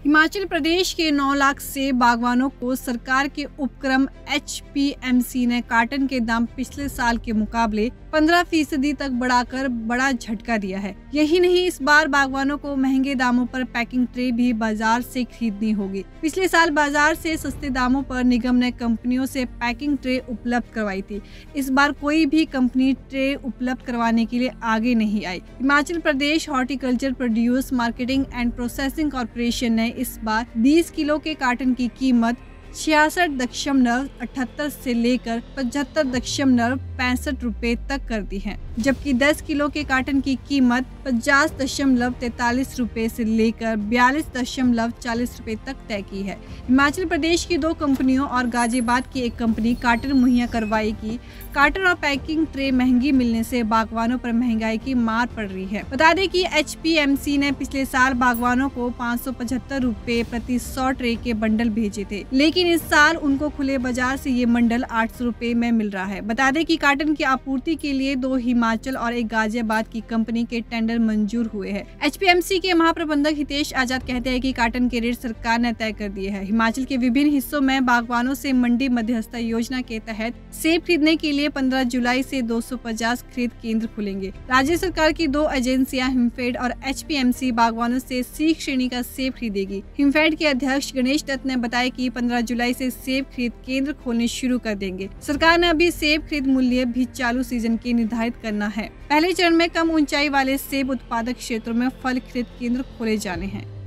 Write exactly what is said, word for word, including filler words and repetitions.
हिमाचल प्रदेश के नौ लाख सेब बागवानों को सरकार के उपक्रम एच पी एम सी ने कार्टन के दाम पिछले साल के मुकाबले पंद्रह फीसदी तक बढ़ाकर बड़ा झटका दिया है। यही नहीं, इस बार बागवानों को महंगे दामों पर पैकिंग ट्रे भी बाजार से खरीदनी होगी। पिछले साल बाजार से सस्ते दामों पर निगम ने कंपनियों से पैकिंग ट्रे उपलब्ध करवाई थी। इस बार कोई भी कंपनी ट्रे उपलब्ध करवाने के लिए आगे नहीं आई। Himachal Pradesh horticulture produce marketing and processing corporation ने इस बार बीस किलो के कार्टन की कीमत छियासठ दशमलव अठहत्तर से लेकर पचहत्तर दशमलव पैंसठ रुपए तक कर दी है, जबकि दस किलो के कार्टन की कीमत पचास दशमलव तैतालीस रुपए से लेकर बयालीस दशमलव चालीस रुपए तक तय की है। हिमाचल प्रदेश की दो कंपनियों और गाजियाबाद की एक कंपनी कार्टन मुहैया करवाएगी। कार्टन और पैकिंग ट्रे महंगी मिलने से बागवानों पर महंगाई की मार पड़ रही है। बता दें कि एच पी एम सी ने पिछले साल बागवानों को पाँच सौ पचहत्तर रुपए प्रति सौ ट्रे के बंडल भेजे थे, लेकिन इस साल उनको खुले बाजार से ये मंडल आठ सौ रुपए में मिल रहा है। बता दें कि कार्टन की आपूर्ति के लिए दो हिमाचल और एक गाजियाबाद की कंपनी के टेंडर मंजूर हुए हैं। एच पी एम सी के महाप्रबंधक हितेश आजाद कहते हैं कि कार्टन के रेट सरकार ने तय कर दिए हैं। हिमाचल के विभिन्न हिस्सों में बागवानों से मंडी मध्यस्थता योजना के तहत सेब खरीदने के लिए पंद्रह जुलाई से दो सौ पचास खरीद केंद्र खुलेंगे। राज्य सरकार की दो एजेंसियां हिमफेड और एच पी एम सी बागवानों से सी श्रेणी का सेब खरीदेगी। हिमफेड के अध्यक्ष गणेश दत्त ने बताया कि पंद्रह जुलाई से सेब खरीद केंद्र खोलने शुरू कर देंगे। सरकार ने अभी सेब खरीद मूल्य भी चालू सीजन के निर्धारित करना है। पहले चरण में कम ऊंचाई वाले सेब उत्पादक क्षेत्रों में फल खरीद केंद्र खोले जाने हैं।